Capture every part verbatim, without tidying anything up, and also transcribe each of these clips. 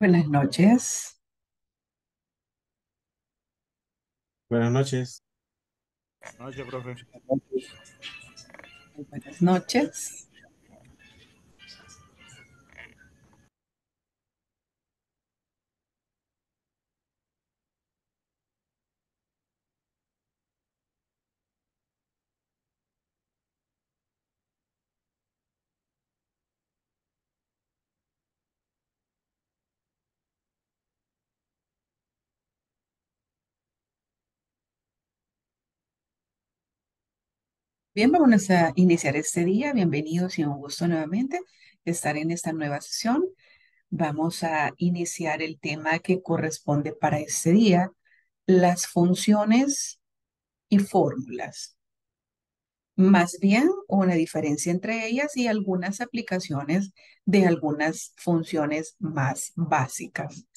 Buenas noches. Buenas noches. Noche, profe. Muy buenas noches. Bien, vamos a iniciar este día. Bienvenidos y un gusto nuevamente estar en esta nueva sesión. Vamos a iniciar el tema que corresponde para este día, las funciones y fórmulas. Más bien, una diferencia entre ellas y algunas aplicaciones de algunas funciones más básicas.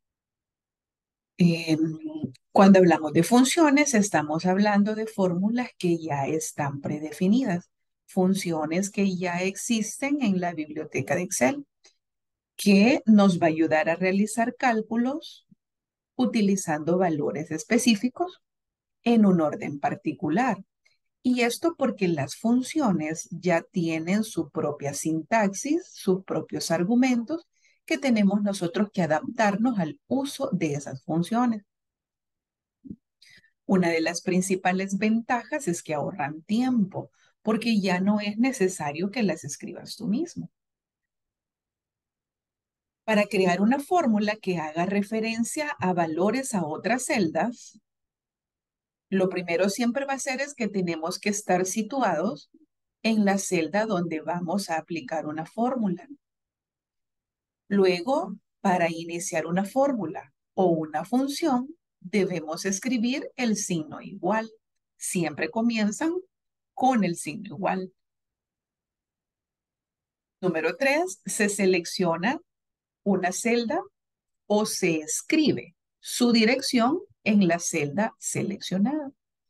Eh, Cuando hablamos de funciones, estamos hablando de fórmulas que ya están predefinidas, funciones que ya existen en la biblioteca de Excel, que nos va a ayudar a realizar cálculos utilizando valores específicos en un orden particular. Y esto porque las funciones ya tienen su propia sintaxis, sus propios argumentos, que tenemos nosotros que adaptarnos al uso de esas funciones. Una de las principales ventajas es que ahorran tiempo, porque ya no es necesario que las escribas tú mismo. Para crear una fórmula que haga referencia a valores a otras celdas, lo primero siempre va a ser es que tenemos que estar situados en la celda donde vamos a aplicar una fórmula. Luego, para iniciar una fórmula o una función, debemos escribir el signo igual. Siempre comienzan con el signo igual. Número tres, se selecciona una celda o se escribe su dirección en la celda seleccionada.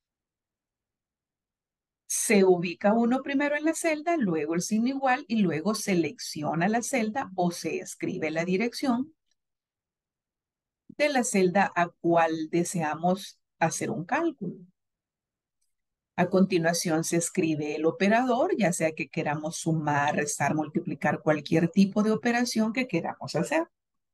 Se ubica uno primero en la celda, luego el signo igual y luego selecciona la celda o se escribe la dirección de la celda a cual deseamos hacer un cálculo. A continuación se escribe el operador, ya sea que queramos sumar, restar, multiplicar, cualquier tipo de operación que queramos hacer.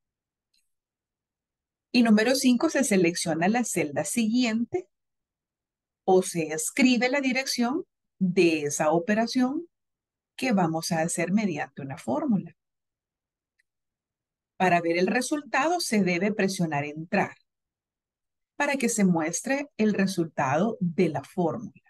Y número cinco, se selecciona la celda siguiente o se escribe la dirección de esa operación que vamos a hacer mediante una fórmula. Para ver el resultado se debe presionar entrar para que se muestre el resultado de la fórmula.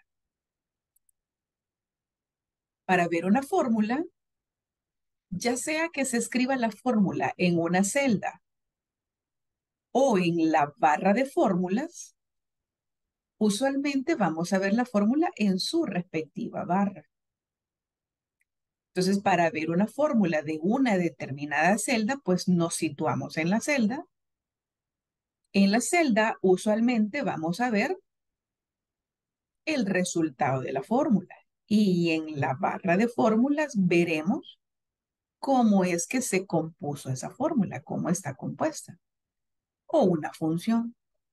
Para ver una fórmula, ya sea que se escriba la fórmula en una celda o en la barra de fórmulas, usualmente vamos a ver la fórmula en su respectiva barra. Entonces, para ver una fórmula de una determinada celda, pues nos situamos en la celda. En la celda, usualmente vamos a ver el resultado de la fórmula. Y en la barra de fórmulas veremos cómo es que se compuso esa fórmula, cómo está compuesta, o una función.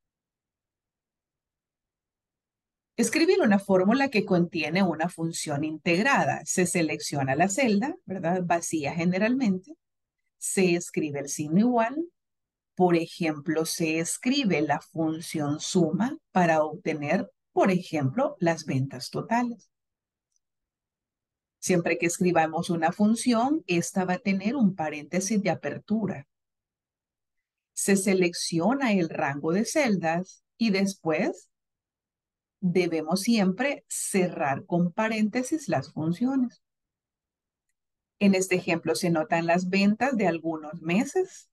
Escribir una fórmula que contiene una función integrada. Se selecciona la celda, ¿verdad? Vacía generalmente. Se escribe el signo igual. Por ejemplo, se escribe la función suma para obtener, por ejemplo, las ventas totales. Siempre que escribamos una función, esta va a tener un paréntesis de apertura. Se selecciona el rango de celdas y después debemos siempre cerrar con paréntesis las funciones. En este ejemplo se notan las ventas de algunos meses.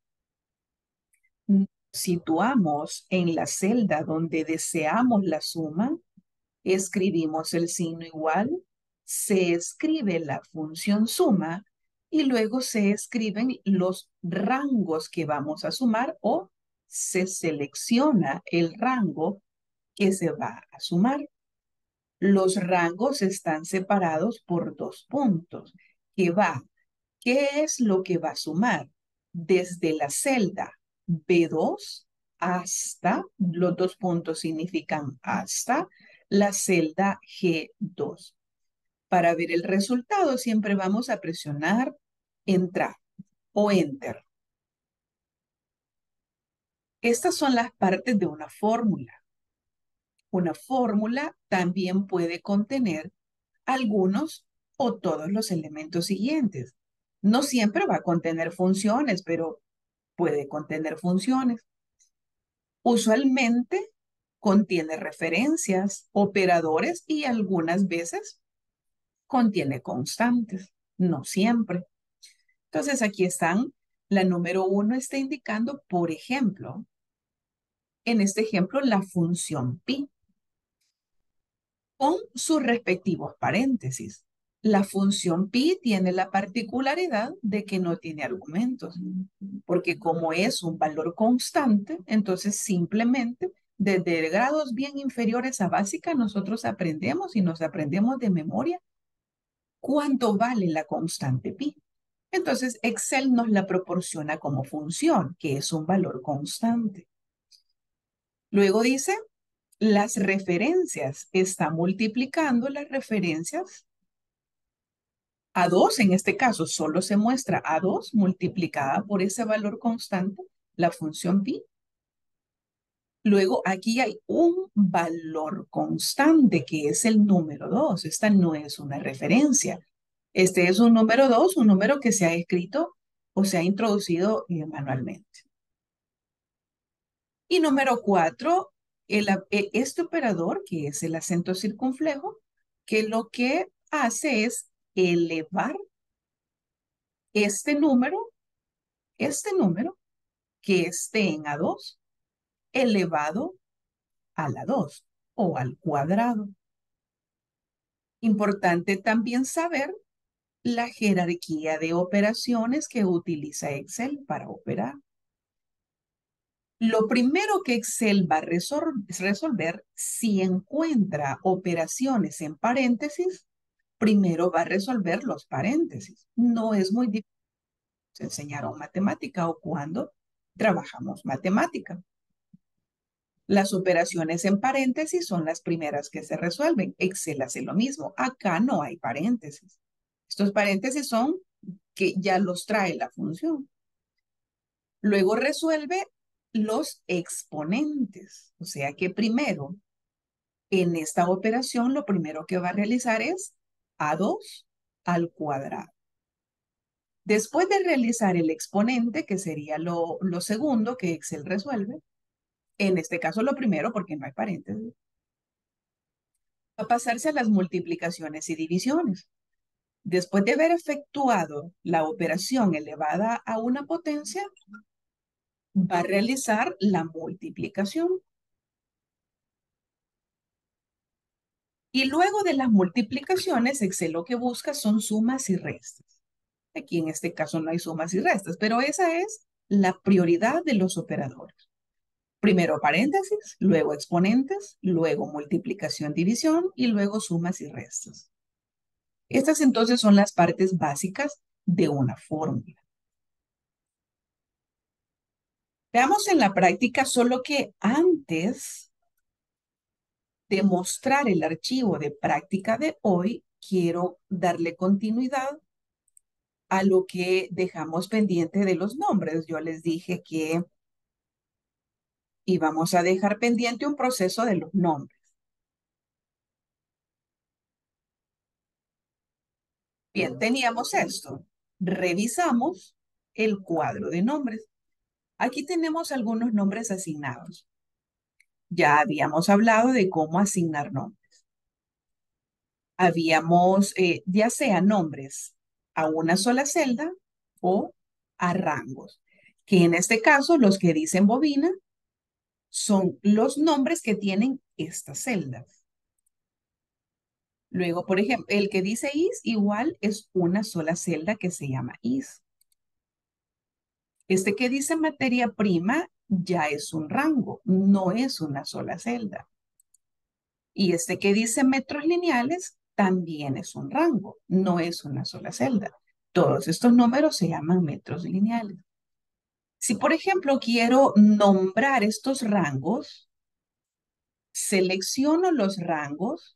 Situamos en la celda donde deseamos la suma, escribimos el signo igual, se escribe la función suma y luego se escriben los rangos que vamos a sumar o se selecciona el rango que se va a sumar. Los rangos están separados por dos puntos, que va, ¿qué es lo que va a sumar? desde la celda B dos hasta, los dos puntos significan hasta, la celda G dos. Para ver el resultado siempre vamos a presionar entrar o enter. Estas son las partes de una fórmula. Una fórmula también puede contener algunos o todos los elementos siguientes. No siempre va a contener funciones, pero puede contener funciones. Usualmente contiene referencias, operadores y algunas veces contiene constantes. No siempre. Entonces aquí están. La número uno está indicando, por ejemplo, en este ejemplo, la función pi con sus respectivos paréntesis. La función pi tiene la particularidad de que no tiene argumentos, porque como es un valor constante, entonces simplemente desde grados bien inferiores a básica nosotros aprendemos y nos aprendemos de memoria cuánto vale la constante pi. Entonces Excel nos la proporciona como función, que es un valor constante. Luego dice, las referencias, está multiplicando las referencias a dos, en este caso solo se muestra a dos multiplicada por ese valor constante, la función pi. Luego aquí hay un valor constante que es el número dos. Esta no es una referencia. Este es un número dos, un número que se ha escrito o se ha introducido eh, manualmente. Y número cuatro, el, este operador, que es el acento circunflejo, que lo que hace es elevar este número, este número, que esté en A dos, elevado a la dos o al cuadrado. Importante también saber la jerarquía de operaciones que utiliza Excel para operar. Lo primero que Excel va a resol resolver, si encuentra operaciones en paréntesis, primero va a resolver los paréntesis. No es muy difícil. Se enseñaron matemática o cuando trabajamos matemática. Las operaciones en paréntesis son las primeras que se resuelven. Excel hace lo mismo. Acá no hay paréntesis. Estos paréntesis son que ya los trae la función. Luego resuelve los exponentes. O sea que primero, en esta operación, lo primero que va a realizar es A dos al cuadrado. Después de realizar el exponente, que sería lo, lo segundo que Excel resuelve, en este caso lo primero porque no hay paréntesis, va a pasarse a las multiplicaciones y divisiones. Después de haber efectuado la operación elevada a una potencia, va a realizar la multiplicación. Y luego de las multiplicaciones, Excel lo que busca son sumas y restas. Aquí en este caso no hay sumas y restas, pero esa es la prioridad de los operadores. Primero paréntesis, luego exponentes, luego multiplicación, división y luego sumas y restas. Estas entonces son las partes básicas de una fórmula. Veamos en la práctica solo que antes de mostrar el archivo de práctica de hoy, quiero darle continuidad a lo que dejamos pendiente de los nombres. Yo les dije que íbamos a dejar pendiente un proceso de los nombres. Bien, teníamos esto. Revisamos el cuadro de nombres. Aquí tenemos algunos nombres asignados. Ya habíamos hablado de cómo asignar nombres. Habíamos, eh, ya sea nombres a una sola celda o a rangos, que en este caso los que dicen bobina son los nombres que tienen estas celdas. Luego, por ejemplo, el que dice is igual es una sola celda que se llama is. Este que dice materia prima ya es un rango, no es una sola celda. Y este que dice metros lineales también es un rango, no es una sola celda. Todos estos números se llaman metros lineales. Si, por ejemplo, quiero nombrar estos rangos, selecciono los rangos,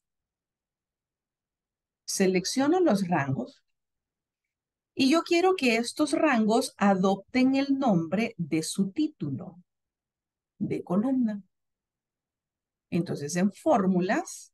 selecciono los rangos, y yo quiero que estos rangos adopten el nombre de su título de columna. Entonces, en fórmulas,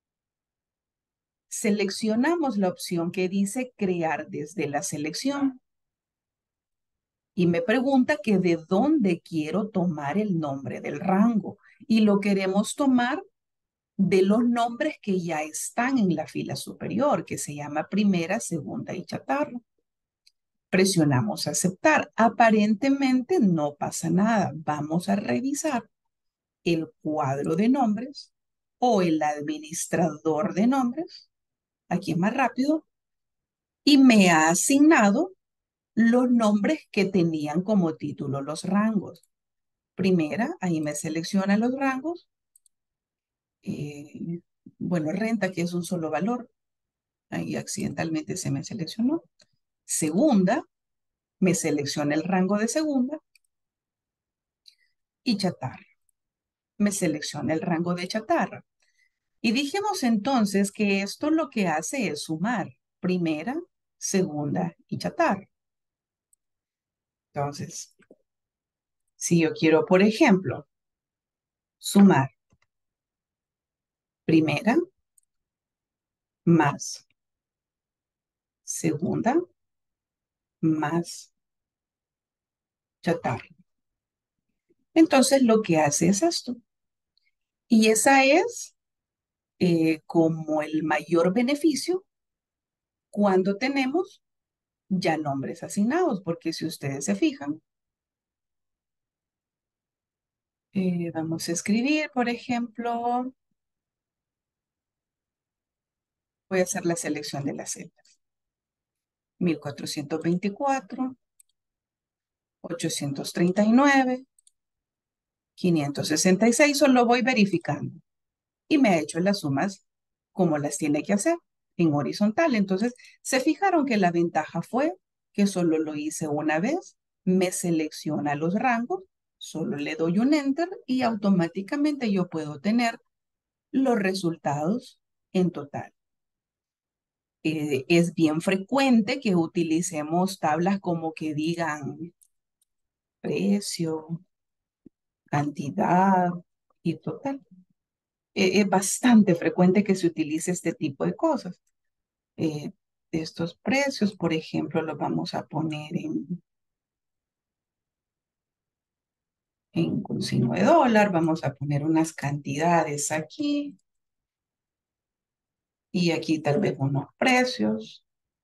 seleccionamos la opción que dice crear desde la selección. Y me pregunta que de dónde quiero tomar el nombre del rango. Y lo queremos tomar de los nombres que ya están en la fila superior, que se llama primera, segunda y chatarra. Presionamos aceptar. Aparentemente no pasa nada. Vamos a revisar el cuadro de nombres o el administrador de nombres. Aquí es más rápido. Y me ha asignado los nombres que tenían como título los rangos. Primera, ahí me selecciona los rangos. Eh, bueno, renta, que es un solo valor. Ahí accidentalmente se me seleccionó. Segunda, me selecciona el rango de segunda. Y chatarra, me selecciona el rango de chatarra. Y dijimos entonces que esto lo que hace es sumar primera, segunda y chatarra. Entonces, si yo quiero, por ejemplo, sumar primera más segunda más chatarra. Entonces lo que hace es esto. Y esa es eh, como el mayor beneficio cuando tenemos ya nombres asignados, porque si ustedes se fijan, eh, vamos a escribir, por ejemplo, voy a hacer la selección de las celdas. mil cuatrocientos veinticuatro, ochocientos treinta y nueve, quinientos sesenta y seis, solo voy verificando. Y me ha hecho las sumas como las tiene que hacer en horizontal. Entonces, se fijaron que la ventaja fue que solo lo hice una vez, me selecciona los rangos, solo le doy un enter y automáticamente yo puedo tener los resultados en total. Eh, es bien frecuente que utilicemos tablas como que digan precio, cantidad y total. Eh, es bastante frecuente que se utilice este tipo de cosas. Eh, estos precios, por ejemplo, los vamos a poner en, en con signo de dólar. Vamos a poner unas cantidades aquí. Y aquí tal vez unos precios.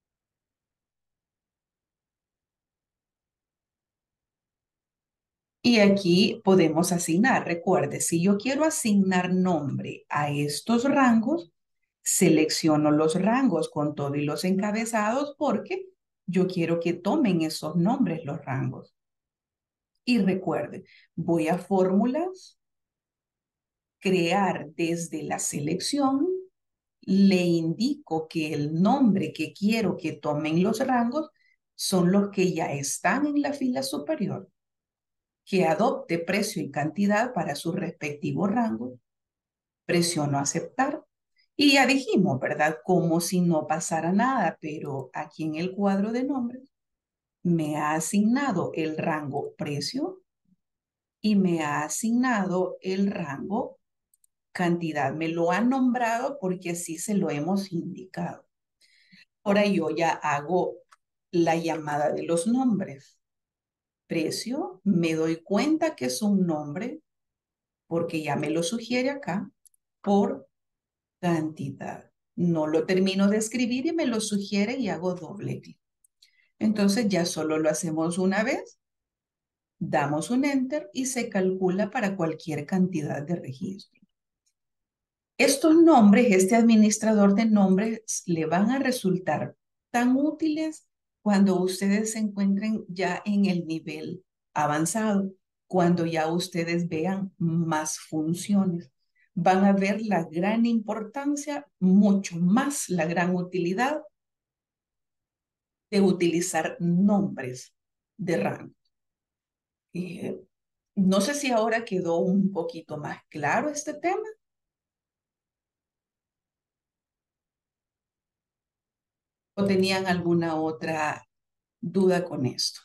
Y aquí podemos asignar. Recuerde, si yo quiero asignar nombre a estos rangos, selecciono los rangos con todo y los encabezados porque yo quiero que tomen esos nombres los rangos. Y recuerde, voy a fórmulas, crear desde la selección, le indico que el nombre que quiero que tomen los rangos son los que ya están en la fila superior, que adopte precio y cantidad para su respectivo rango, presiono aceptar. Y ya dijimos, ¿verdad? Como si no pasara nada, pero aquí en el cuadro de nombres me ha asignado el rango precio y me ha asignado el rango cantidad. Me lo han nombrado porque así se lo hemos indicado. Ahora yo ya hago la llamada de los nombres. Precio, me doy cuenta que es un nombre porque ya me lo sugiere acá por cantidad. No lo termino de escribir y me lo sugiere y hago doble clic. Entonces ya solo lo hacemos una vez, damos un enter y se calcula para cualquier cantidad de registro. Estos nombres, este administrador de nombres, le van a resultar tan útiles cuando ustedes se encuentren ya en el nivel avanzado, cuando ya ustedes vean más funciones. Van a ver la gran importancia, mucho más la gran utilidad de utilizar nombres de rango. Eh, no sé si ahora quedó un poquito más claro este tema. ¿O tenían alguna otra duda con esto?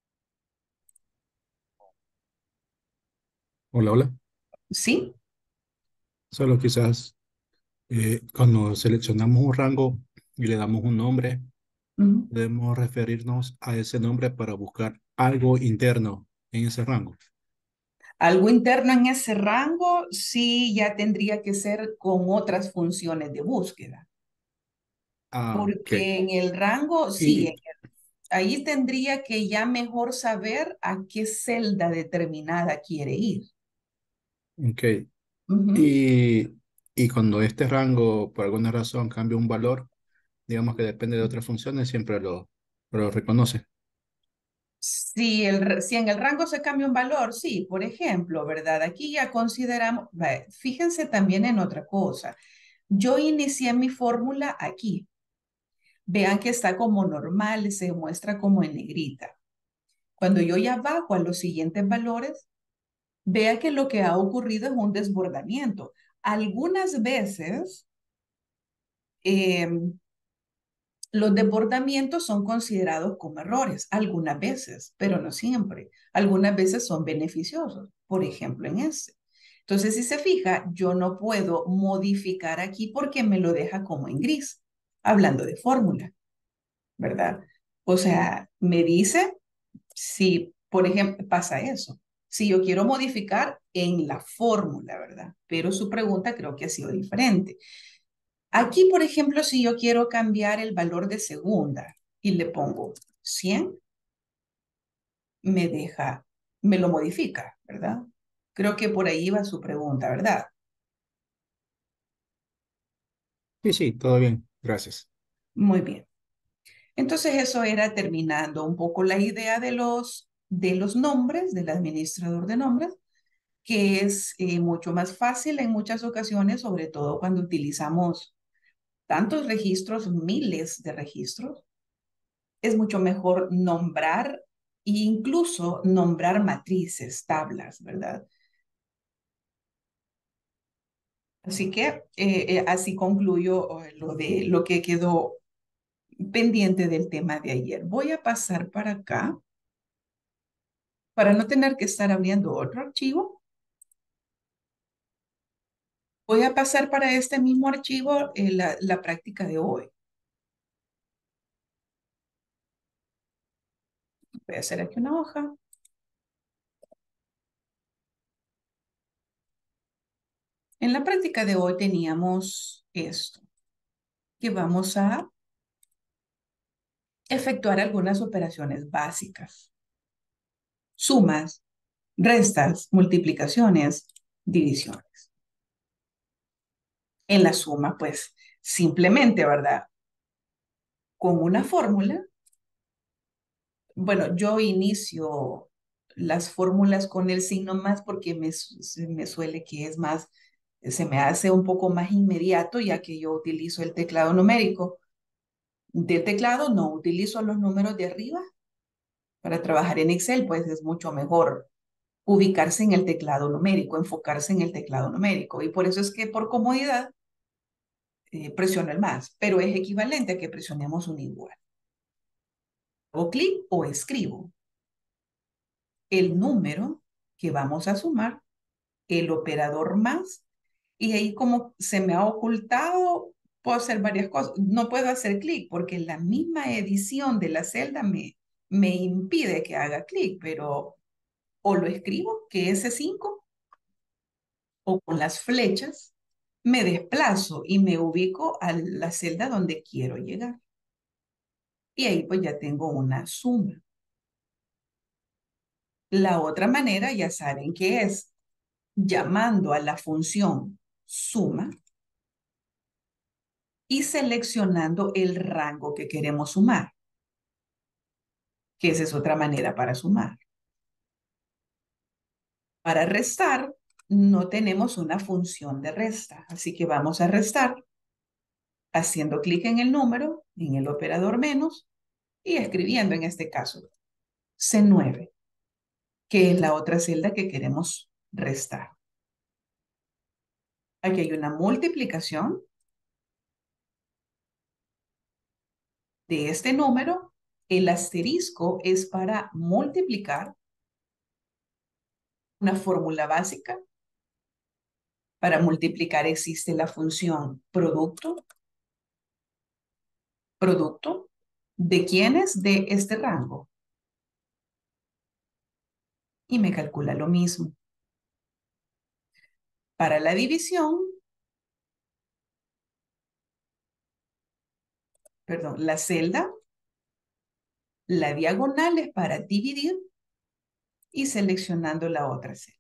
Hola, hola. ¿Sí? Solo quizás eh, cuando seleccionamos un rango y le damos un nombre, Ujú. debemos referirnos a ese nombre para buscar algo interno en ese rango. Algo interno en ese rango sí ya tendría que ser con otras funciones de búsqueda, Ah, ok. porque en el rango sí, en Y, el- ahí tendría que ya mejor saber a qué celda determinada quiere ir. ok. Ujú. Y, y cuando este rango, por alguna razón, cambia un valor, digamos que depende de otras funciones, siempre lo, lo reconoce. Si, el, r- si en el rango se cambia un valor, sí, por ejemplo, ¿verdad? Aquí ya consideramos, va, fíjense también en otra cosa. Yo inicié mi fórmula aquí. Vean que está como normal, se muestra como en negrita. Cuando yo ya bajo a los siguientes valores, vea que lo que ha ocurrido es un desbordamiento. Algunas veces eh, los desbordamientos son considerados como errores, algunas veces, pero no siempre. Algunas veces son beneficiosos, por ejemplo, en este. Entonces, si se fija, yo no puedo modificar aquí porque me lo deja como en gris, hablando de fórmula, ¿verdad? O sea, me dice si, por ejemplo, pasa eso. Si yo quiero modificar en la fórmula, ¿verdad? Pero su pregunta creo que ha sido diferente. Aquí, por ejemplo, si yo quiero cambiar el valor de segunda y le pongo cien, me deja, me lo modifica, ¿verdad? Creo que por ahí va su pregunta, ¿verdad? Sí, sí, todo bien. Gracias. Muy bien. Entonces eso era terminando un poco la idea de los, de los nombres, del administrador de nombres, que es eh, mucho más fácil en muchas ocasiones, sobre todo cuando utilizamos tantos registros, miles de registros. Es mucho mejor nombrar e incluso nombrar matrices, tablas, ¿verdad? Así que eh, eh, así concluyo eh, lo de lo que quedó pendiente del tema de ayer. Voy a pasar para acá para no tener que estar abriendo otro archivo. Voy a pasar para este mismo archivo eh, la, la práctica de hoy. Voy a hacer aquí una hoja. En la práctica de hoy teníamos esto, que vamos a efectuar algunas operaciones básicas. Sumas, restas, multiplicaciones, divisiones. En la suma, pues simplemente, ¿verdad? Con una fórmula, bueno, yo inicio las fórmulas con el signo más porque me, su- me suele que es más, se me hace un poco más inmediato ya que yo utilizo el teclado numérico. De teclado no utilizo los números de arriba para trabajar en Excel, pues es mucho mejor ubicarse en el teclado numérico, enfocarse en el teclado numérico. Y por eso es que por comodidad eh, presiono el más, pero es equivalente a que presionemos un igual. Hago clic o escribo el número que vamos a sumar, el operador más, y ahí como se me ha ocultado, puedo hacer varias cosas. No puedo hacer clic porque la misma edición de la celda me, me impide que haga clic, pero o lo escribo, que es cinco, o con las flechas me desplazo y me ubico a la celda donde quiero llegar. Y ahí pues ya tengo una suma. La otra manera ya saben que es llamando a la función suma y seleccionando el rango que queremos sumar, que esa es otra manera para sumar. Para restar no tenemos una función de resta, así que vamos a restar haciendo clic en el número, en el operador menos y escribiendo en este caso C nueve, que es la otra celda que queremos restar. Aquí hay una multiplicación de este número. El asterisco es para multiplicar una fórmula básica. Para multiplicar existe la función producto. ¿Producto? ¿De quiénes? De este rango. Y me calcula lo mismo. Para la división, perdón, la celda, la diagonal es para dividir y seleccionando la otra celda.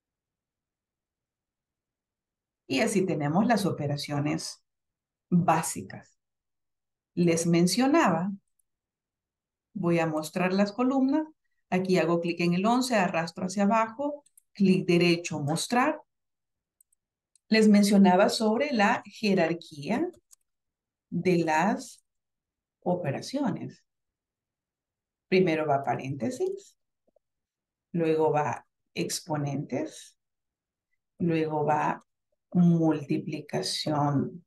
Y así tenemos las operaciones básicas. Les mencionaba, voy a mostrar las columnas. Aquí hago clic en el once, arrastro hacia abajo, clic derecho, mostrar. Les mencionaba sobre la jerarquía de las operaciones. Primero va paréntesis, luego va exponentes, luego va multiplicación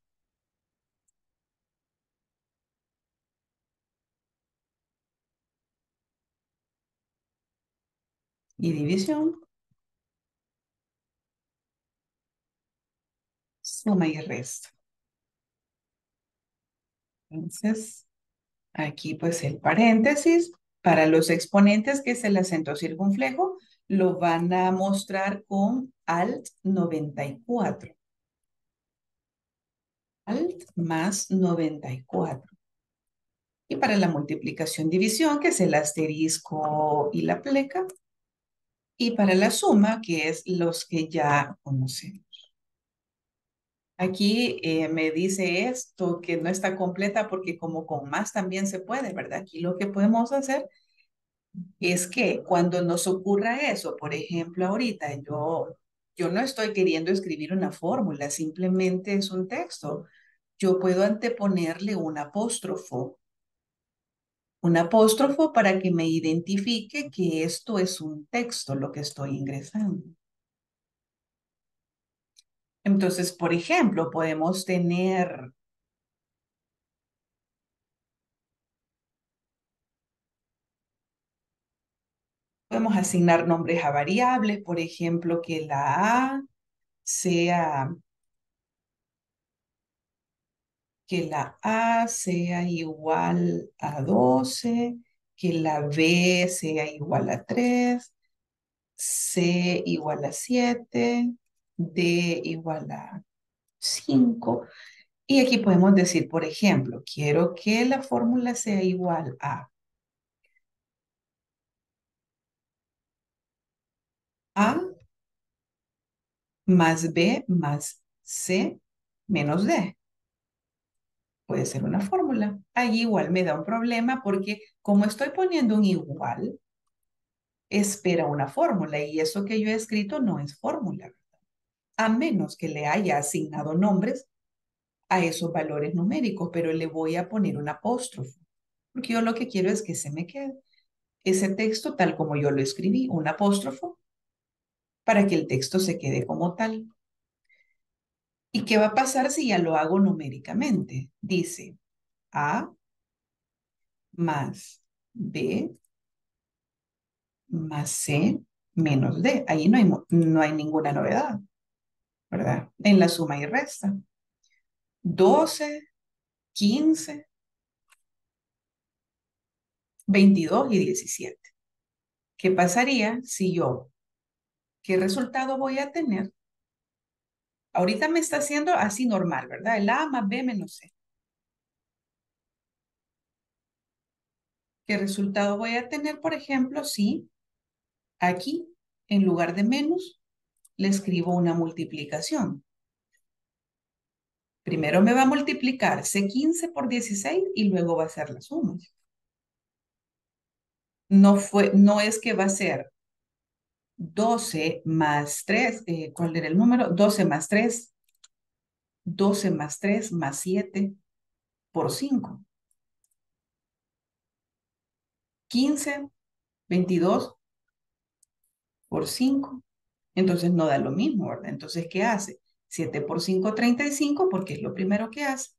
y división, suma y resta. Entonces, aquí pues el paréntesis, para los exponentes, que es el acento circunflejo, lo van a mostrar con alt noventa y cuatro. Alt más noventa y cuatro. Y para la multiplicación división, que es el asterisco y la pleca. Y para la suma, que es los que ya conocemos. Aquí eh, me dice esto que no está completa porque como con más también se puede, ¿verdad? Aquí lo que podemos hacer es que cuando nos ocurra eso, por ejemplo, ahorita yo, yo no estoy queriendo escribir una fórmula, simplemente es un texto. Yo puedo anteponerle un apóstrofo, un apóstrofo para que me identifique que esto es un texto, lo que estoy ingresando. Entonces, por ejemplo, podemos tener podemos asignar nombres a variables, por ejemplo, que la A sea, que la A sea igual a doce, que la B sea igual a tres, C igual a siete, D igual a cinco. Y aquí podemos decir, por ejemplo, quiero que la fórmula sea igual a A más B más C menos D. Puede ser una fórmula. Ahí igual me da un problema porque como estoy poniendo un igual, espera una fórmula y eso que yo he escrito no es fórmula, a menos que le haya asignado nombres a esos valores numéricos, pero le voy a poner un apóstrofo, porque yo lo que quiero es que se me quede ese texto tal como yo lo escribí, un apóstrofo, para que el texto se quede como tal. ¿Y qué va a pasar si ya lo hago numéricamente? Dice A más B más C menos D. Ahí no hay, no hay ninguna novedad, ¿verdad? En la suma y resta. doce, quince, veintidós y diecisiete. ¿Qué pasaría si yo, qué resultado voy a tener? Ahorita me está haciendo así normal, ¿verdad? El A más B menos C. ¿Qué resultado voy a tener, por ejemplo, si aquí, en lugar de menos, le escribo una multiplicación? Primero me va a multiplicar C quince por dieciséis y luego va a ser la suma. No, fue, no es que va a ser doce más tres, eh, ¿cuál era el número? doce más tres, doce más tres más siete por cinco. quince, veintidós, por cinco. Entonces no da lo mismo, ¿verdad? Entonces, ¿qué hace? siete por cinco, treinta y cinco, porque es lo primero que hace.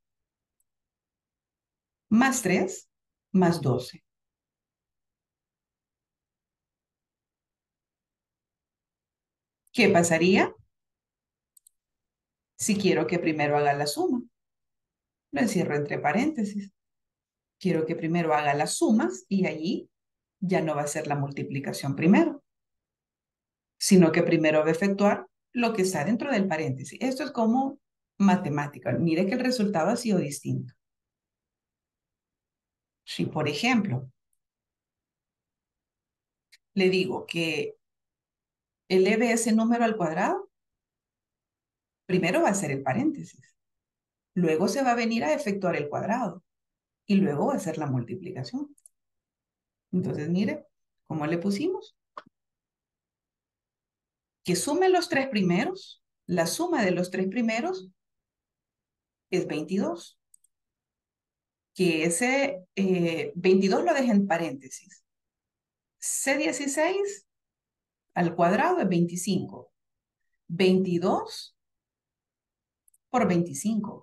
Más tres, más doce. ¿Qué pasaría si quiero que primero haga la suma? Lo encierro entre paréntesis. Quiero que primero haga las sumas y allí ya no va a ser la multiplicación primero, sino que primero va a efectuar lo que está dentro del paréntesis. Esto es como matemática. Mire que el resultado ha sido distinto. Si, por ejemplo, le digo que eleve ese número al cuadrado, primero va a ser el paréntesis. Luego se va a venir a efectuar el cuadrado y luego va a ser la multiplicación. Entonces, mire, ¿cómo le pusimos? Que sume los tres primeros. La suma de los tres primeros es veintidós. Que ese eh, veintidós lo deje en paréntesis. C dieciséis al cuadrado es veinticinco. veintidós por veinticinco.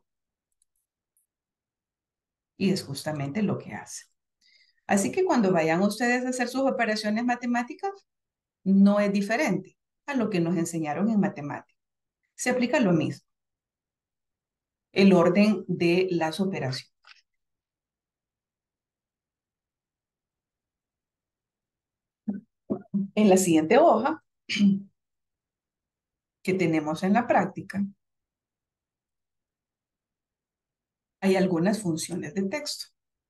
Y es justamente lo que hace. Así que cuando vayan ustedes a hacer sus operaciones matemáticas, no es diferente a lo que nos enseñaron en matemáticas. Se aplica lo mismo. El orden de las operaciones. En la siguiente hoja que tenemos en la práctica, hay algunas funciones de texto.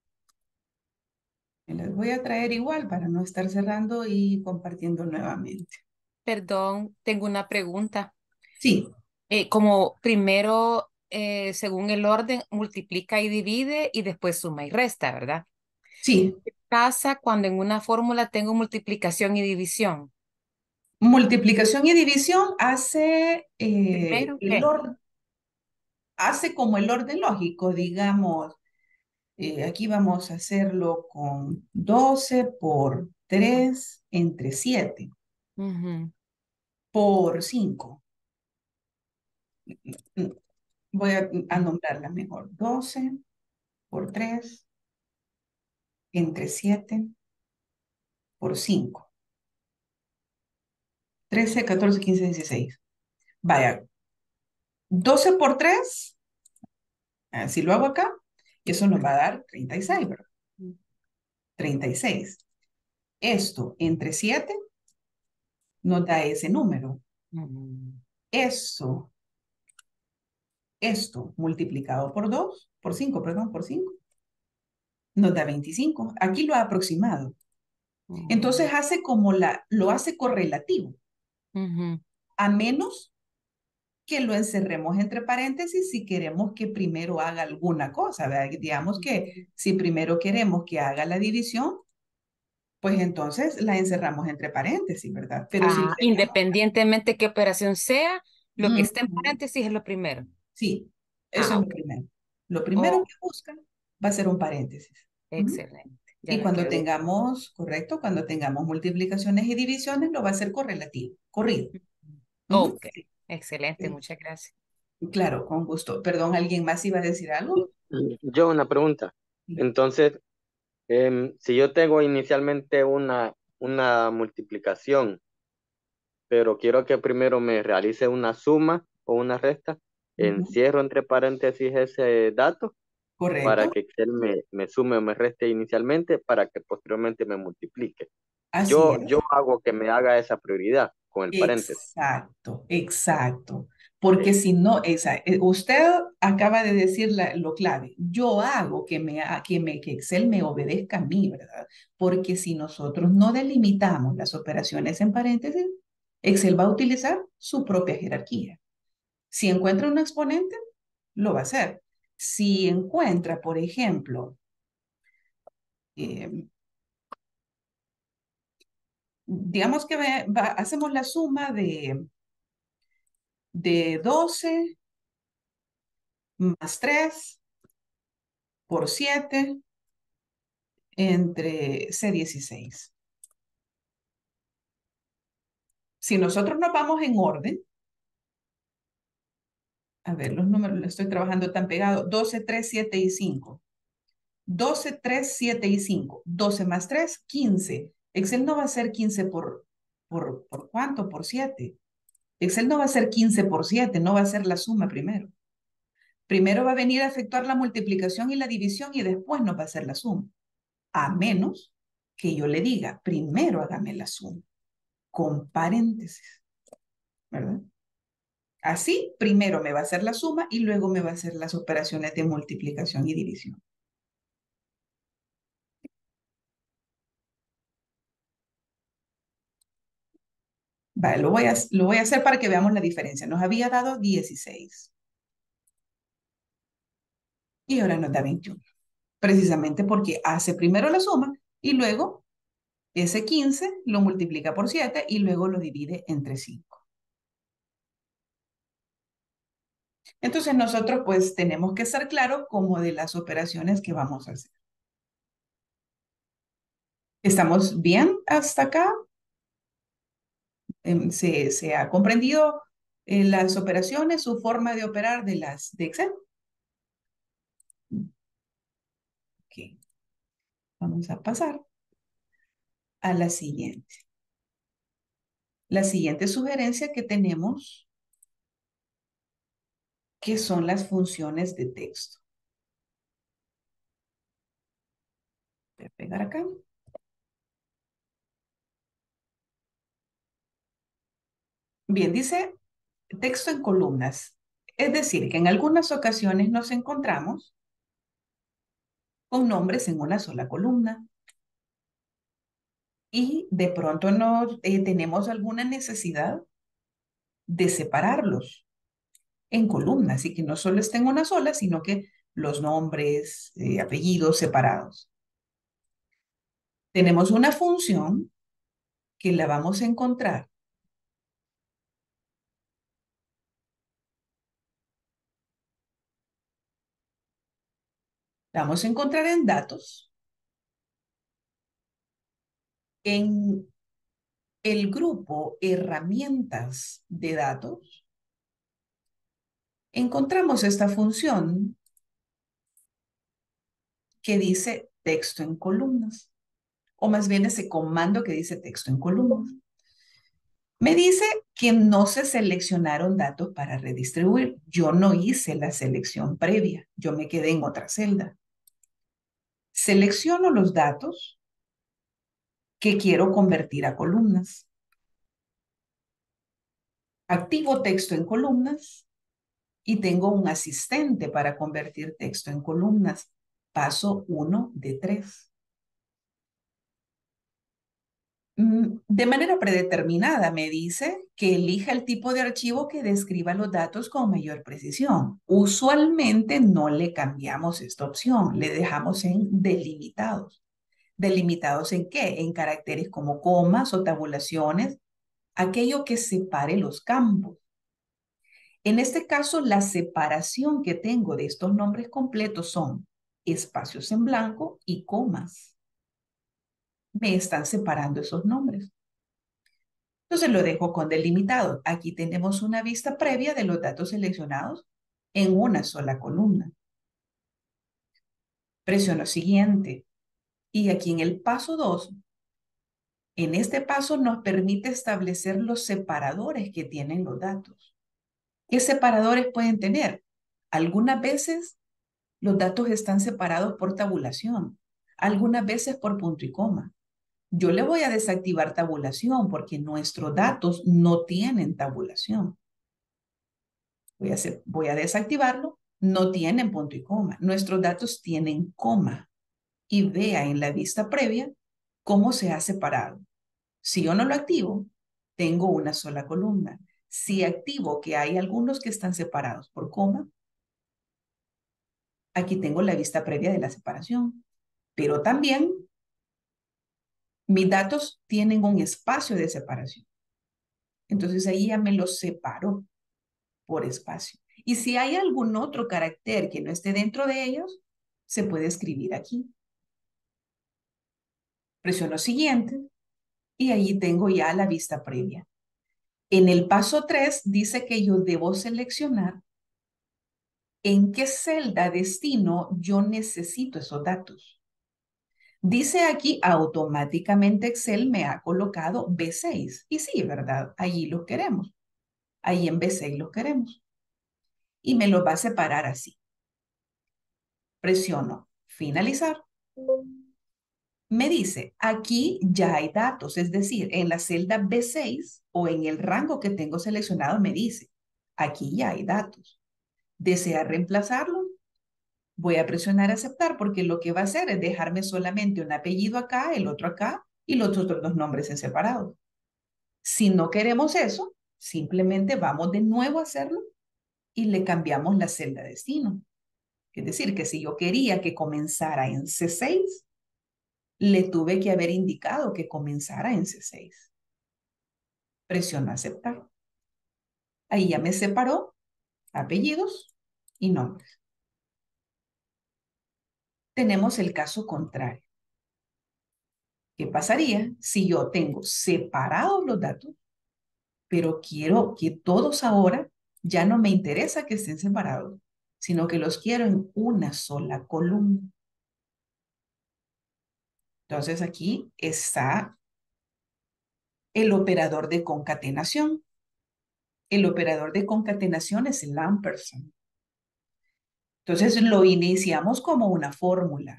Me las voy a traer igual para no estar cerrando y compartiendo nuevamente. Perdón, tengo una pregunta. Sí, Eh, como primero, eh, según el orden, multiplica y divide y después suma y resta, ¿verdad? sí. ¿Qué pasa cuando en una fórmula tengo multiplicación y división? Multiplicación y división hace, eh, ¿Primero el qué? or- hace como el orden lógico, digamos. Eh, aquí vamos a hacerlo con doce por tres entre siete Ujú, por cinco. Voy a, a nombrarla mejor. doce por tres entre siete por cinco. trece, catorce, quince, dieciséis. Vaya, doce por tres, si lo hago acá, eso nos va a dar treinta y seis, ¿verdad? treinta y seis. Esto entre siete nos da ese número. ujú, Eso, esto multiplicado por dos, por cinco, perdón, por cinco, nos da veinticinco. Aquí lo ha aproximado. ujú, Entonces hace como la, lo hace correlativo, ujú. a menos que lo encerremos entre paréntesis si queremos que primero haga alguna cosa, ¿verdad? Digamos que si primero queremos que haga la división, pues entonces la encerramos entre paréntesis, ¿verdad? Pero si lo Ah, dejamos, independientemente qué operación sea, lo que esté en ujú, paréntesis es lo primero. sí, eso Ah, es lo ok. primero. Lo primero Oh, que busca va a ser un paréntesis. Ujú. excelente. Ya Y me cuando quedó. tengamos, correcto, cuando tengamos multiplicaciones y divisiones, lo va a hacer correlativo, corrido. Ujú. Ok, excelente, Sí, muchas gracias. claro, con gusto. Perdón, ¿alguien más iba a decir algo? Yo una pregunta. Sí. Entonces, em, si yo tengo inicialmente una, una multiplicación, pero quiero que primero me realice una suma o una resta, Ujú. encierro entre paréntesis ese dato para Correcto, que Excel me, me sume o me reste inicialmente para que posteriormente me multiplique. así Yo, es. yo hago que me haga esa prioridad con el paréntesis. Exacto, exacto. Porque Ok. si no, esa, eh, usted acaba de decir la- lo clave. Yo hago que, me, ha- que, me, que Excel me obedezca a mí, ¿verdad? Porque si nosotros no delimitamos las operaciones en paréntesis, Excel va a utilizar su propia jerarquía. Si encuentra un exponente, lo va a hacer. Si encuentra, por ejemplo, eh, digamos que ve- va- hacemos la suma de, de doce más tres por siete entre C dieciséis. Si nosotros nos vamos en orden, a ver, los números, lo estoy trabajando tan pegado, doce, tres, siete y cinco. doce, tres, siete y cinco. doce más tres, quince. Excel no va a ser quince por, por, ¿por cuánto? Por siete. Excel no va a ser quince por siete, no va a ser la suma primero. Primero va a venir a efectuar la multiplicación y la división y después nos va a hacer la suma. A menos que yo le diga, primero hágame la suma, con paréntesis, ¿verdad? Así, primero me va a hacer la suma y luego me va a hacer las operaciones de multiplicación y división. Vale, lo voy a, lo voy a hacer para que veamos la diferencia. Nos había dado dieciséis. Y ahora nos da veintiuno. Precisamente porque hace primero la suma y luego ese quince lo multiplica por siete y luego lo divide entre cinco. Entonces nosotros pues tenemos que estar claros como de las operaciones que vamos a hacer. ¿Estamos bien hasta acá? ¿Se, se ha comprendido eh, las operaciones, su forma de operar de las de Excel? Ok. Vamos a pasar a la siguiente. La siguiente sugerencia que tenemos, que son las funciones de texto. Voy a pegar acá. Bien, dice texto en columnas. Es decir, que en algunas ocasiones nos encontramos con nombres en una sola columna. Y de pronto no eh, tenemos alguna necesidad de separarlos en columnas y que no solo estén en una sola, sino que los nombres, eh, apellidos separados. Tenemos una función que la vamos a encontrar la vamos a encontrar en datos, en el grupo herramientas de datos. Encontramos esta función que dice texto en columnas, o más bien ese comando que dice texto en columnas. Me dice que no se seleccionaron datos para redistribuir. Yo no hice la selección previa, yo me quedé en otra celda. Selecciono los datos que quiero convertir a columnas. Activo texto en columnas y tengo un asistente para convertir texto en columnas. Paso uno de tres. De manera predeterminada me dice que elija el tipo de archivo que describa los datos con mayor precisión. Usualmente no le cambiamos esta opción, le dejamos en delimitados. ¿Delimitados en qué? En caracteres como comas o tabulaciones, aquello que separe los campos. En este caso, la separación que tengo de estos nombres completos son espacios en blanco y comas. Me están separando esos nombres. Entonces lo dejo con delimitado. Aquí tenemos una vista previa de los datos seleccionados en una sola columna. Presiono siguiente. Y aquí en el paso dos, en este paso nos permite establecer los separadores que tienen los datos. ¿Qué separadores pueden tener? Algunas veces los datos están separados por tabulación, algunas veces por punto y coma. Yo le voy a desactivar tabulación porque nuestros datos no tienen tabulación. Voy a, hacer, voy a desactivarlo. No tienen punto y coma. Nuestros datos tienen coma. Y vea en la vista previa cómo se ha separado. Si yo no lo activo, tengo una sola columna. Si activo que hay algunos que están separados por coma, aquí tengo la vista previa de la separación. Pero también mis datos tienen un espacio de separación. Entonces ahí ya me los separo por espacio. Y si hay algún otro carácter que no esté dentro de ellos, se puede escribir aquí. Presiono siguiente y ahí tengo ya la vista previa. En el paso tres dice que yo debo seleccionar en qué celda destino yo necesito esos datos. Dice aquí, automáticamente Excel me ha colocado B seis. Y sí, ¿verdad? Allí los queremos. Ahí en B seis los queremos. Y me los va a separar así. Presiono finalizar. Me dice, aquí ya hay datos, es decir, en la celda B seis o en el rango que tengo seleccionado me dice, aquí ya hay datos. ¿Desea reemplazarlo? Voy a presionar aceptar porque lo que va a hacer es dejarme solamente un apellido acá, el otro acá y los otros dos nombres en separado. Si no queremos eso, simplemente vamos de nuevo a hacerlo y le cambiamos la celda de destino. Es decir, que si yo quería que comenzara en C seis, le tuve que haber indicado que comenzara en C seis. Presiono aceptar. Ahí ya me separó apellidos y nombres. Tenemos el caso contrario. ¿Qué pasaría si yo tengo separados los datos, pero quiero que todos ahora ya no me interesa que estén separados, sino que los quiero en una sola columna? Entonces aquí está el operador de concatenación. El operador de concatenación es el ampersand. Entonces lo iniciamos como una fórmula.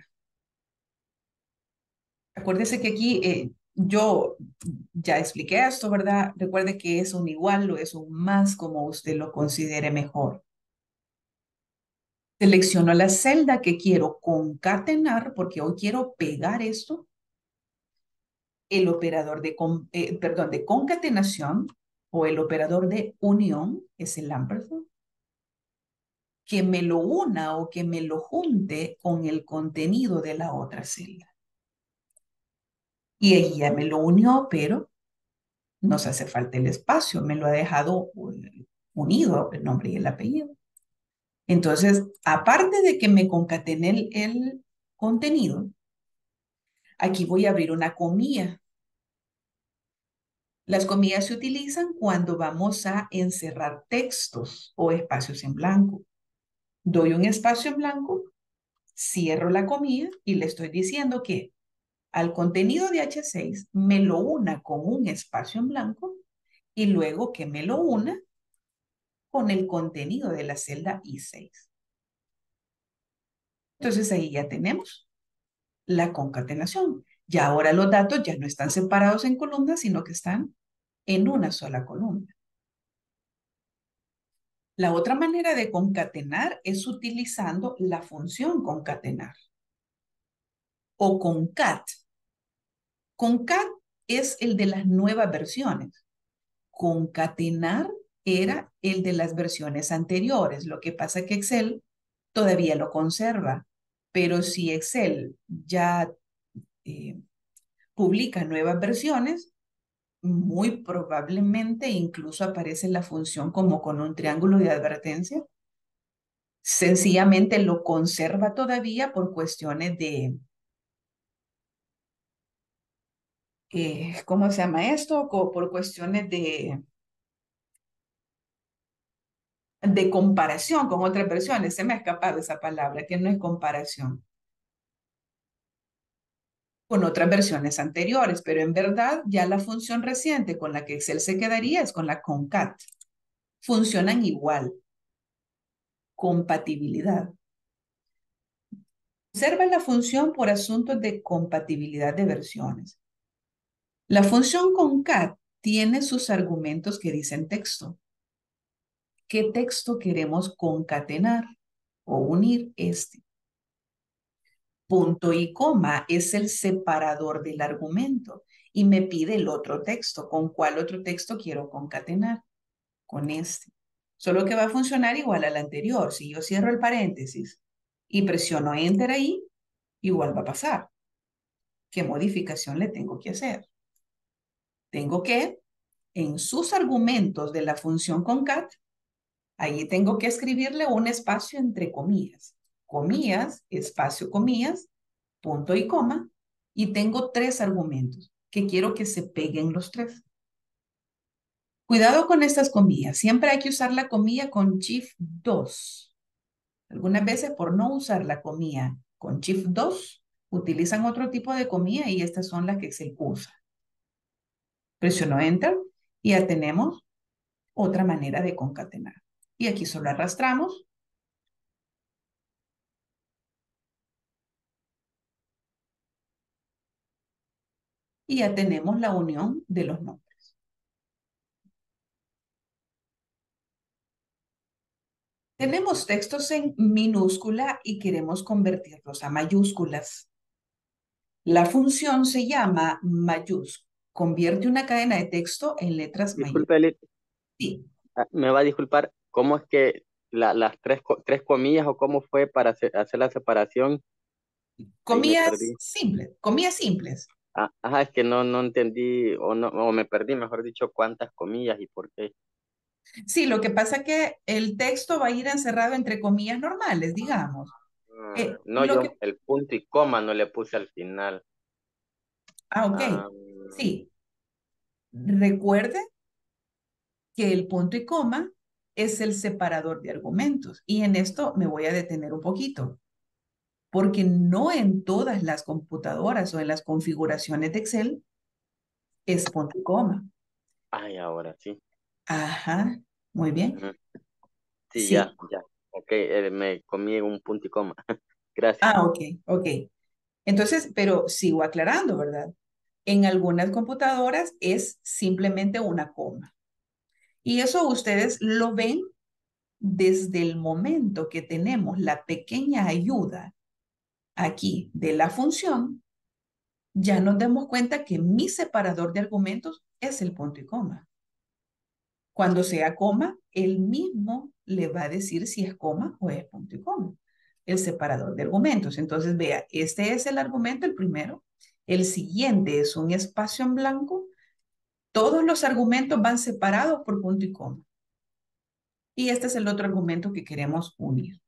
Acuérdese que aquí eh, yo ya expliqué esto, ¿verdad? Recuerde que es un igual o es un más, como usted lo considere mejor. Selecciono la celda que quiero concatenar porque hoy quiero pegar esto. El operador de, con, eh, perdón, de concatenación o el operador de unión es el ampersand. Que me lo una o que me lo junte con el contenido de la otra celda. Y ahí ya me lo unió, pero nos hace falta el espacio, me lo ha dejado unido el nombre y el apellido. Entonces, aparte de que me concatené el, el contenido, aquí voy a abrir una comilla. Las comillas se utilizan cuando vamos a encerrar textos o espacios en blanco. Doy un espacio en blanco, cierro la comilla y le estoy diciendo que al contenido de H seis me lo una con un espacio en blanco y luego que me lo una con el contenido de la celda I seis. Entonces ahí ya tenemos la concatenación. Ya ahora los datos ya no están separados en columnas, sino que están en una sola columna. La otra manera de concatenar es utilizando la función concatenar o concat. Concat es el de las nuevas versiones. Concatenar era el de las versiones anteriores. Lo que pasa es que Excel todavía lo conserva, pero si Excel ya eh, publica nuevas versiones, muy probablemente incluso aparece la función como con un triángulo de advertencia. Sencillamente lo conserva todavía por cuestiones de, eh, ¿cómo se llama esto? Por cuestiones de, de comparación con otras versiones. Se me ha escapado esa palabra, que no es comparación. Con otras versiones anteriores, pero en verdad ya la función reciente con la que Excel se quedaría es con la concat. Funcionan igual. Compatibilidad. Observa la función por asuntos de compatibilidad de versiones. La función concat tiene sus argumentos que dicen texto. ¿Qué texto queremos concatenar o unir? Este. Punto y coma es el separador del argumento y me pide el otro texto. ¿Con cuál otro texto quiero concatenar? Con este. Solo que va a funcionar igual al anterior. Si yo cierro el paréntesis y presiono Enter ahí, igual va a pasar. ¿Qué modificación le tengo que hacer? Tengo que, en sus argumentos de la función concat, ahí tengo que escribirle un espacio entre comillas. Comillas, espacio, comillas, punto y coma, y tengo tres argumentos que quiero que se peguen los tres. Cuidado con estas comillas. Siempre hay que usar la comilla con Shift dos. Algunas veces por no usar la comilla con Shift dos, utilizan otro tipo de comilla y estas son las que se usa. Presiono Enter y ya tenemos otra manera de concatenar. Y aquí solo arrastramos. Y ya tenemos la unión de los nombres. Tenemos textos en minúscula y queremos convertirlos a mayúsculas. La función se llama mayúscula. Convierte una cadena de texto en letras mayúsculas. Disculpe, Eli, Sí. ah, me va a disculpar, ¿cómo es que la- las tres, co- tres comillas o cómo fue para hacer, hacer la separación? Ahí me Comillas perdí. simples. Comillas simples. Ah, ajá, es que no, no entendí o, no, o me perdí, mejor dicho, cuántas comillas y por qué. Sí, lo que pasa es que el texto va a ir encerrado entre comillas normales, digamos. Ah, Eh, no, lo yo que... el punto y coma no le puse al final. Ah, ok. Ah, Sí. Recuerde que el punto y coma es el separador de argumentos. Y en esto me voy a detener un poquito, porque no en todas las computadoras o en las configuraciones de Excel es punto y coma. ay, ahora sí. Ajá, muy bien. Ujú. Sí, Sí. ya, ya. Ok, eh, me comí un punto y coma. Gracias. Ah, ok, ok. Entonces, pero sigo aclarando, ¿verdad? En algunas computadoras es simplemente una coma. Y eso ustedes lo ven desde el momento que tenemos la pequeña ayuda aquí de la función, ya nos damos cuenta que mi separador de argumentos es el punto y coma. Cuando sea coma, él mismo le va a decir si es coma o es punto y coma, el separador de argumentos. Entonces, vea, este es el argumento, el primero. El siguiente es un espacio en blanco. Todos los argumentos van separados por punto y coma. Y este es el otro argumento que queremos unir.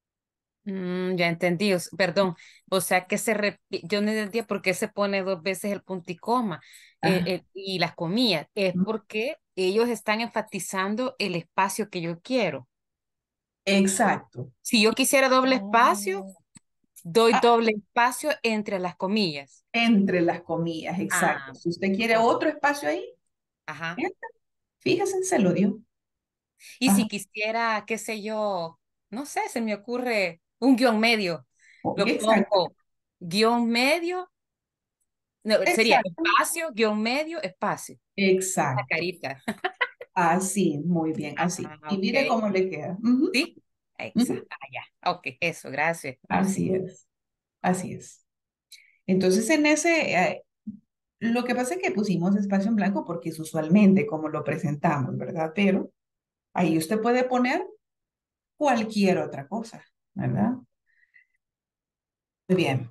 Mm, ya entendí, o s- perdón. O sea que se repite, yo no entendía por qué se pone dos veces el punto y coma eh, Ajá. eh, y las comillas. Es porque ellos están enfatizando el espacio que yo quiero. Exacto. Si yo quisiera doble espacio, doy Ah, doble espacio entre las comillas. entre las comillas, exacto. Ah, Si usted quiere ok. otro espacio ahí, Ajá. enter. Fíjese, se lo dio. Y Ajá. si quisiera, qué sé yo, no sé, se me ocurre un guión medio, lo Exacto. pongo guión medio, no, sería Exacto. espacio, guión medio, espacio. La Exacto. carita. Así, muy bien, así. Ah, Y mire ok. cómo le queda. Ujú, Sí, exacto. ujú. Ah, ya. Ok, eso, gracias. Así es, así es. Entonces, en ese, eh, lo que pasa es que pusimos espacio en blanco porque es usualmente como lo presentamos, ¿verdad? Pero ahí usted puede poner cualquier otra cosa, ¿verdad? Muy bien.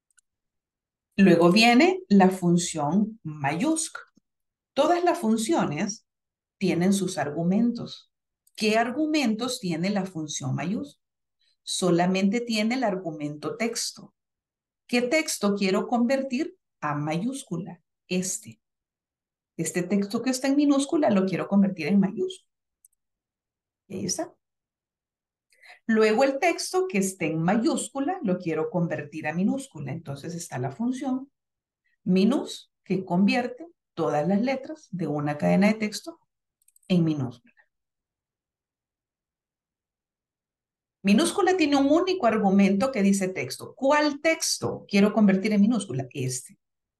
Luego viene la función mayúsc. Todas las funciones tienen sus argumentos. ¿Qué argumentos tiene la función mayúscula? Solamente tiene el argumento texto. ¿Qué texto quiero convertir a mayúscula? Este. Este texto que está en minúscula lo quiero convertir en mayúscula. Y ahí está. Luego el texto que esté en mayúscula lo quiero convertir a minúscula. Entonces está la función minus que convierte todas las letras de una cadena de texto en minúscula. Minúscula tiene un único argumento que dice texto. ¿Cuál texto quiero convertir en minúscula? Este.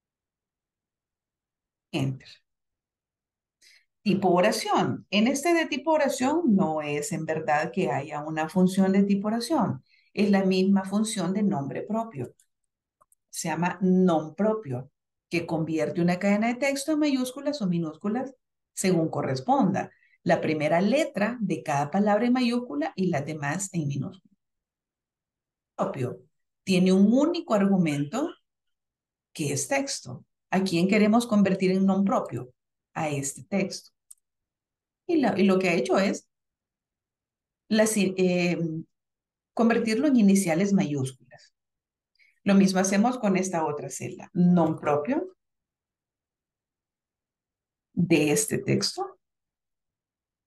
Enter. Tipo oración. En este de tipo oración no es en verdad que haya una función de tipo oración. Es la misma función de nombre propio. Se llama nom propio, que convierte una cadena de texto en mayúsculas o minúsculas según corresponda. La primera letra de cada palabra en mayúscula y las demás en minúscula. Propio. Tiene un único argumento que es texto. ¿A quién queremos convertir en nom propio? A este texto. Y, la, y lo que ha hecho es las, eh, convertirlo en iniciales mayúsculas. Lo mismo hacemos con esta otra celda, nom propio de este texto.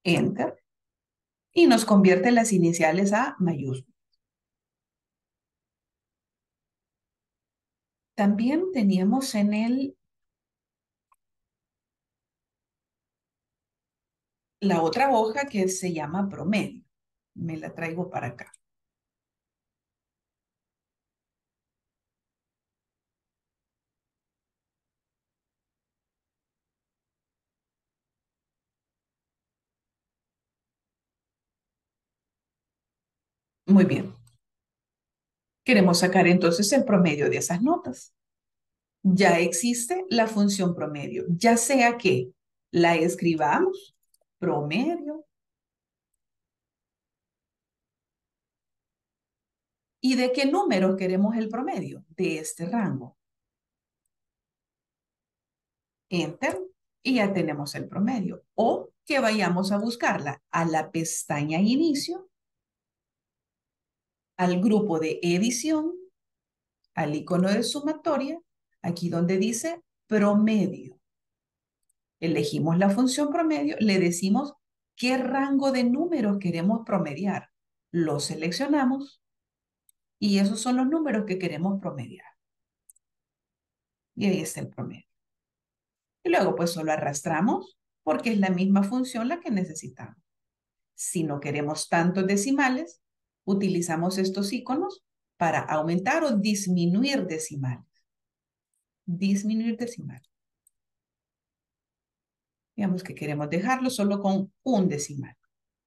Enter. Y nos convierte las iniciales a mayúsculas. También teníamos en el la otra hoja que se llama promedio. Me la traigo para acá. Muy bien. Queremos sacar entonces el promedio de esas notas. Ya existe la función promedio, ya sea que la escribamos, promedio. ¿Y de qué número queremos el promedio? De este rango. Enter y ya tenemos el promedio. O que vayamos a buscarla a la pestaña inicio, al grupo de edición, al icono de sumatoria, aquí donde dice promedio. Elegimos la función promedio, le decimos qué rango de números queremos promediar. Lo seleccionamos y esos son los números que queremos promediar. Y ahí está el promedio. Y luego pues solo arrastramos porque es la misma función la que necesitamos. Si no queremos tantos decimales, utilizamos estos iconos para aumentar o disminuir decimales. Disminuir decimales. Digamos que queremos dejarlo solo con un decimal.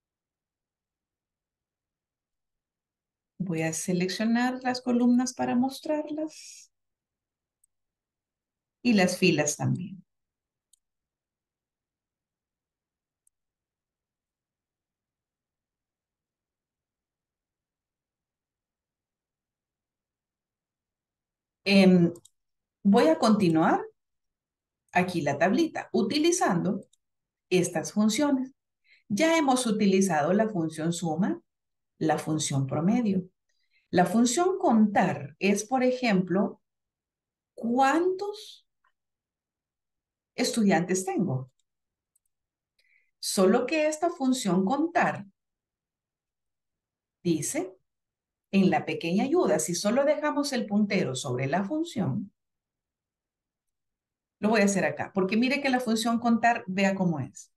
Voy a seleccionar las columnas para mostrarlas. Y las filas también. Eh, voy a continuar aquí la tablita utilizando estas funciones. Ya hemos utilizado la función suma, la función promedio. La función contar es, por ejemplo, ¿cuántos estudiantes tengo? Solo que esta función contar dice en la pequeña ayuda, si solo dejamos el puntero sobre la función, lo voy a hacer acá, porque mire que la función contar, vea cómo es.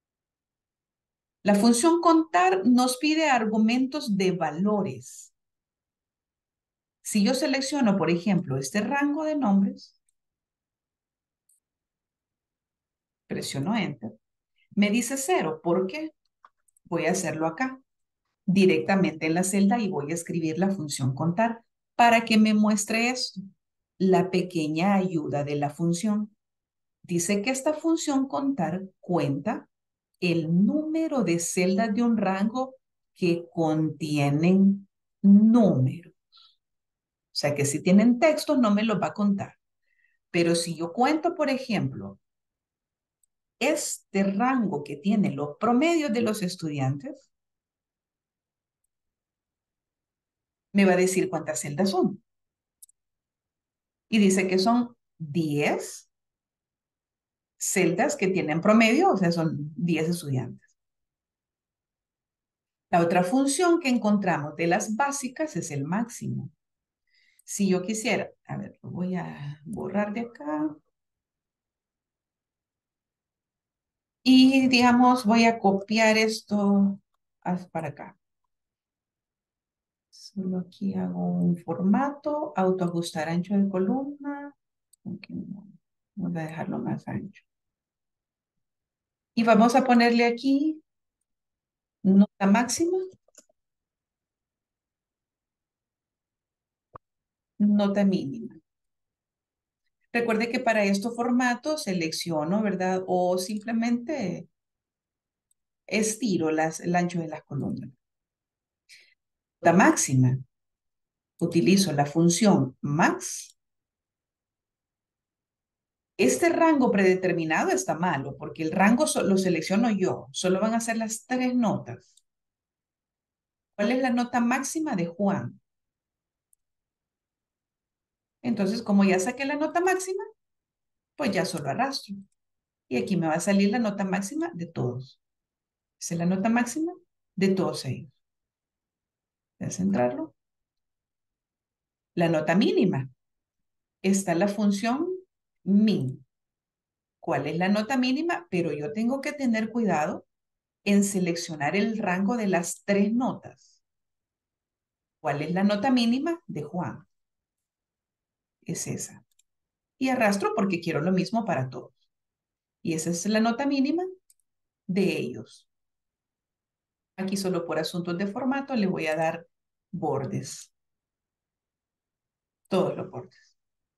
La función contar nos pide argumentos de valores. Si yo selecciono, por ejemplo, este rango de nombres, presiono Enter, me dice cero. ¿Por qué? Voy a hacerlo acá, directamente en la celda y voy a escribir la función contar para que me muestre esto, la pequeña ayuda de la función. Dice que esta función contar cuenta el número de celdas de un rango que contienen números. O sea que si tienen textos no me los va a contar. Pero si yo cuento, por ejemplo, este rango que tiene los promedios de los estudiantes, me va a decir cuántas celdas son. Y dice que son diez celdas que tienen promedio, o sea, son diez estudiantes. La otra función que encontramos de las básicas es el máximo. Si yo quisiera, a ver, lo voy a borrar de acá. Y digamos, voy a copiar esto para acá. Solo aquí hago un formato, autoajustar ancho de columna. Okay, vamos a dejarlo más ancho. Y vamos a ponerle aquí nota máxima, nota mínima. Recuerde que para estos formatos selecciono, ¿verdad? O simplemente estiro las, el ancho de las columnas. Nota máxima. Utilizo la función max. Este rango predeterminado está malo porque el rango lo selecciono yo. Solo van a ser las tres notas. ¿Cuál es la nota máxima de Juan? Entonces, como ya saqué la nota máxima, pues ya solo arrastro. Y aquí me va a salir la nota máxima de todos. Esa es la nota máxima de todos ellos. Voy a centrarlo. La nota mínima. Está la función min. ¿Cuál es la nota mínima? Pero yo tengo que tener cuidado en seleccionar el rango de las tres notas. ¿Cuál es la nota mínima de Juan? Es esa. Y arrastro porque quiero lo mismo para todos. Y esa es la nota mínima de ellos. Aquí solo por asuntos de formato le voy a dar bordes. Todos los bordes.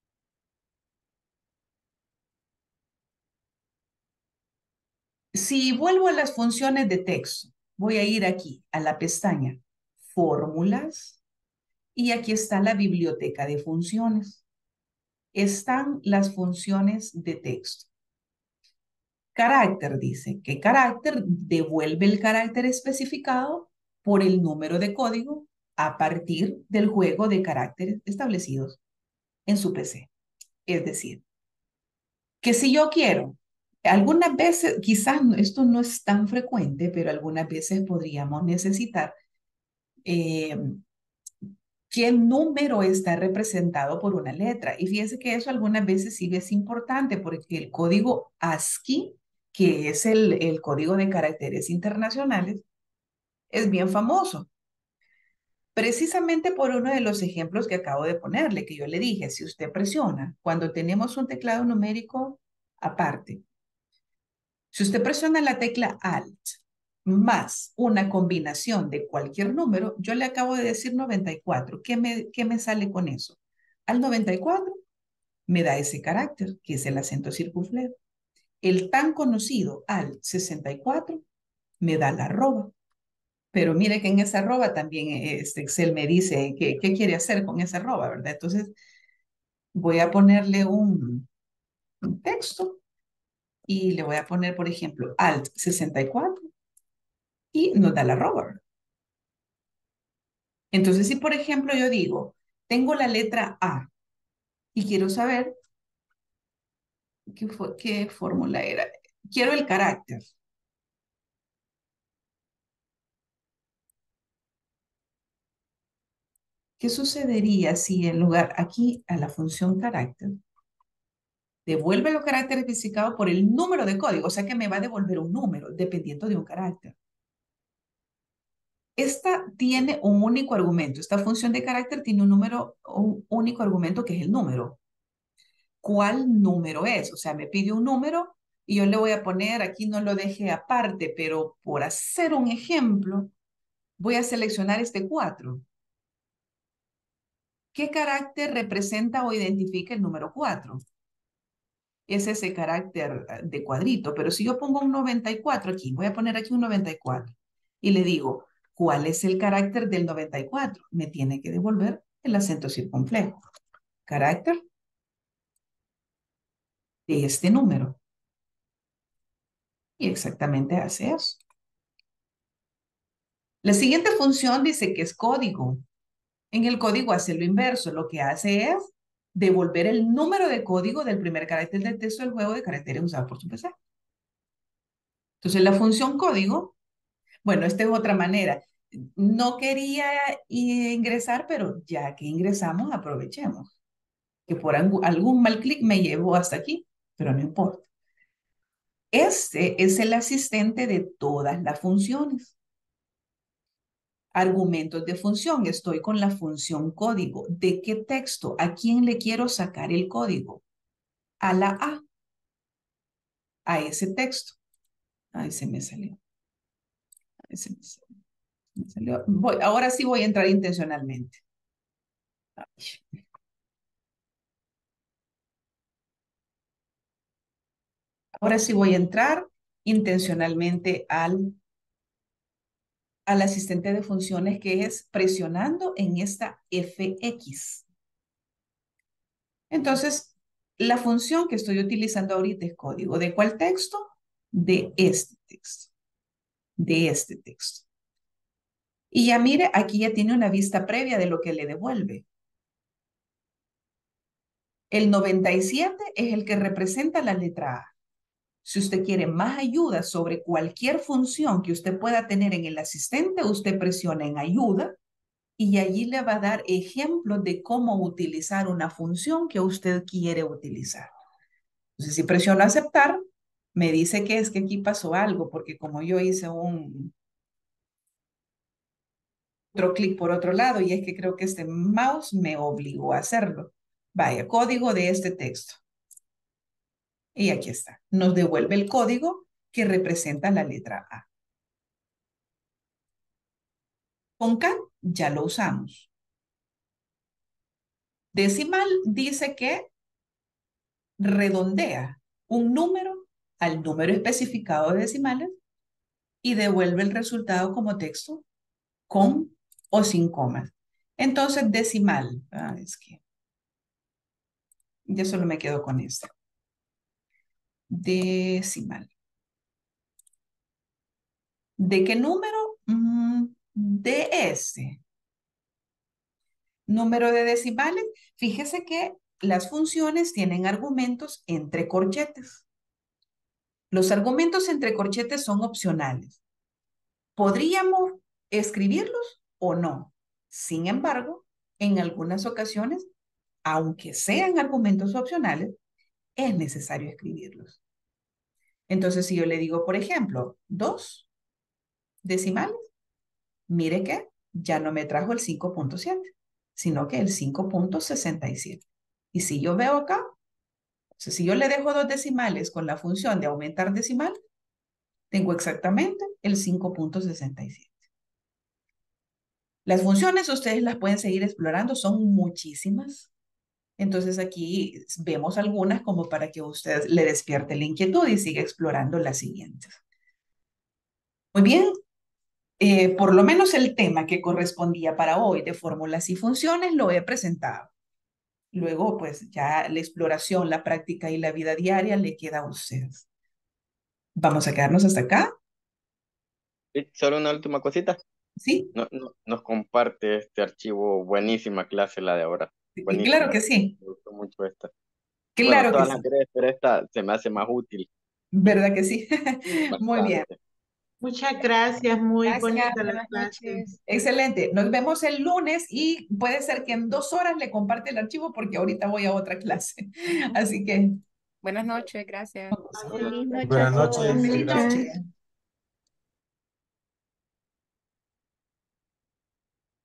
Si vuelvo a las funciones de texto, voy a ir aquí a la pestaña Fórmulas y aquí está la biblioteca de funciones. Están las funciones de texto. Carácter dice que carácter devuelve el carácter especificado por el número de código a partir del juego de caracteres establecidos en su P C. Es decir, que si yo quiero, algunas veces, quizás esto no es tan frecuente, pero algunas veces podríamos necesitar eh, qué número está representado por una letra. Y fíjense que eso algunas veces sí es importante porque el código ASCII, que es el, el código de caracteres internacionales, es bien famoso. Precisamente por uno de los ejemplos que acabo de ponerle, que yo le dije, si usted presiona, cuando tenemos un teclado numérico aparte, si usted presiona la tecla Alt más una combinación de cualquier número, yo le acabo de decir noventa y cuatro. ¿Qué me, qué me sale con eso? Al noventa y cuatro me da ese carácter, que es el acento circunflejo. El tan conocido al sesenta y cuatro me da la arroba. Pero mire que en esa arroba también este Excel me dice que, qué quiere hacer con esa arroba, ¿verdad? Entonces voy a ponerle un, un texto y le voy a poner, por ejemplo, Alt sesenta y cuatro y nos da la arroba. Entonces, si por ejemplo yo digo, tengo la letra A y quiero saber qué, fue, qué fórmula era. Quiero el carácter. ¿Qué sucedería si en lugar aquí a la función carácter devuelve los caracteres especificados por el número de código? O sea que me va a devolver un número dependiendo de un carácter. Esta tiene un único argumento. Esta función de carácter tiene un número, un único argumento que es el número. ¿Cuál número es? O sea, me pide un número y yo le voy a poner, aquí no lo dejé aparte, pero por hacer un ejemplo, voy a seleccionar este cuatro. ¿Qué carácter representa o identifica el número cuatro? Es ese carácter de cuadrito, pero si yo pongo un noventa y cuatro aquí, voy a poner aquí un noventa y cuatro y le digo, ¿cuál es el carácter del noventa y cuatro? Me tiene que devolver el acento circunflejo. Carácter de este número. Y exactamente hace eso. La siguiente función dice que es código. En el código hace lo inverso. Lo que hace es devolver el número de código del primer carácter del texto del juego de caracteres usado por su P C. Entonces, la función código, bueno, esta es otra manera. No quería ingresar, pero ya que ingresamos, aprovechemos. Que por algún mal clic me llevó hasta aquí, pero no importa. Este es el asistente de todas las funciones. Argumentos de función. Estoy con la función código. ¿De qué texto? ¿A quién le quiero sacar el código? A la A. A ese texto. Ahí se me salió. Ahí se me salió. Me salió. Voy, ahora sí voy a entrar intencionalmente. Ay. Ahora sí voy a entrar intencionalmente al, al asistente de funciones, que es presionando en esta F X. Entonces, la función que estoy utilizando ahorita es código. ¿De cuál texto? De este texto. De este texto. Y ya mire, aquí ya tiene una vista previa de lo que le devuelve. El noventa y siete es el que representa la letra A. Si usted quiere más ayuda sobre cualquier función que usted pueda tener en el asistente, usted presiona en ayuda y allí le va a dar ejemplos de cómo utilizar una función que usted quiere utilizar. Entonces, si presiono aceptar, me dice que es que aquí pasó algo, porque como yo hice un otro clic por otro lado, y es que creo que este mouse me obligó a hacerlo. Vaya, código de este texto. Y aquí está. Nos devuelve el código que representa la letra A. Con cat ya lo usamos. Decimal dice que redondea un número al número especificado de decimales y devuelve el resultado como texto con o sin comas. Entonces, decimal. Ah, es que ya solo me quedo con esto. Decimal. ¿De qué número? Mm, de este. Número de decimales. Fíjese que las funciones tienen argumentos entre corchetes. Los argumentos entre corchetes son opcionales. Podríamos escribirlos o no. Sin embargo, en algunas ocasiones, aunque sean argumentos opcionales, es necesario escribirlos. Entonces, si yo le digo, por ejemplo, dos decimales, mire que ya no me trajo el cinco punto siete, sino que el cinco punto sesenta y siete. Y si yo veo acá, o sea, si yo le dejo dos decimales con la función de aumentar decimal, tengo exactamente el cinco punto sesenta y siete. Las funciones ustedes las pueden seguir explorando, son muchísimas. Entonces aquí vemos algunas como para que usted le despierte la inquietud y siga explorando las siguientes. Muy bien, eh, por lo menos el tema que correspondía para hoy de fórmulas y funciones lo he presentado. Luego, pues ya la exploración, la práctica y la vida diaria le queda a ustedes. Vamos a quedarnos hasta acá, Sí, solo una última cosita. ¿sí? No, no- nos comparte este archivo. Buenísima clase la de ahora. Y claro Buenísima. que sí, Me gustó mucho esta. Bueno, claro que todas las sí, anteriores, pero esta se me hace más útil. ¿verdad que sí? Muy bien. Bastante. Muchas gracias, muy Gracias, bonita la buenas clase. noches. Excelente. Nos vemos el lunes y puede ser que en dos horas le comparte el archivo porque ahorita voy a otra clase. Así que Buenas noches, gracias. Feliz noche a Buenas todos. noches. feliz Gracias. noche.